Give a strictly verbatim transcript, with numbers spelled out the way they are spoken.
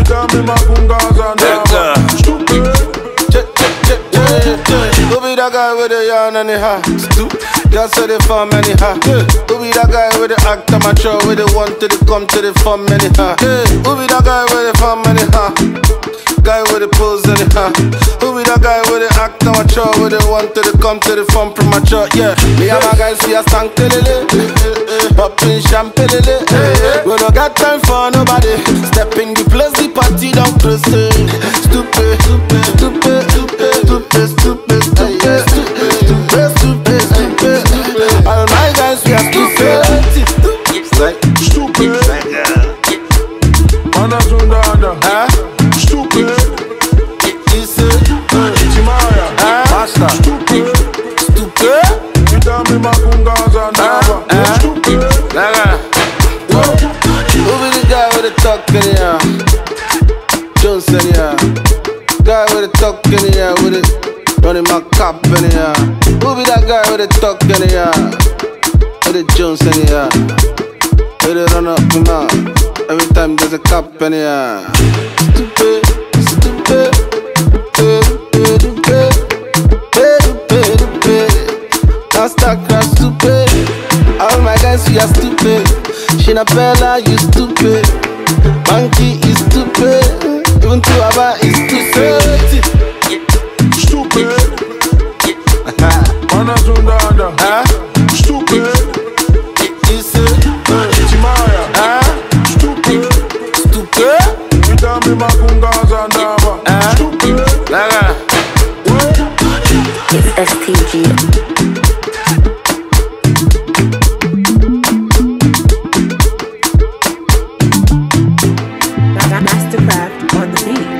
tell me makungaza ndaba. Stupid. Who be that guy with the yarn and the hat? Just so they form anyhow. Who be that guy with the act amateur with the one to the come to the form anyhow? Who be that guy with the form anyhow? Guy with the pose anyhow. Who be that guy with the act amateur with the one to the come to the form premature? Yeah, me and my guys we are stank lele, popping champagne lele. We don't got time for nobody. Step in the place, the party don't close. Stupid, stupid, stupid, stupid, stupid, stupid, stupid, stupid, stupid, stupid. All my guys we are stupid, like Stupid. Manazunda under. huh? Stupid. Easy, Timaya. master, Stupid. stupid. You tell me makungaza ndaba. Huh? Stupid. Naga. Who be the guy with the talk in the air? Johnson, yeah. Guy with the talk in the air with it, running my cop in the air. Who be that guy with the talk in the air? With the Jones in the air. With it run up my mouth. Every time there's a cop in the air. Stupid, stupid, stupid, stupid, stupid, stupid. Master crash stupid. All my guys we are stupid. Shinapella you stupid. Monkey is stupid. Even Tuaba is stupid. Stupid. Manazunda under. Huh? Stupid. Easy. Timaya. Huh? Stupid. Stupid. You tell me makungaza ndaba. Huh? Stupid. Naga. It's S T G. Mastercraft on the beat.